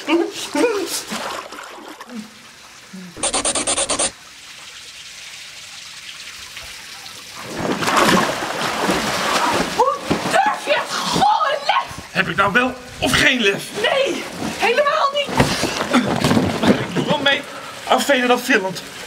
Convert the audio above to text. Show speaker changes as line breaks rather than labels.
Hoe durf je het golle lef?
Heb ik nou wel of geen lef?
Nee, helemaal niet.
Ik doe wel mee aan Federal Finland.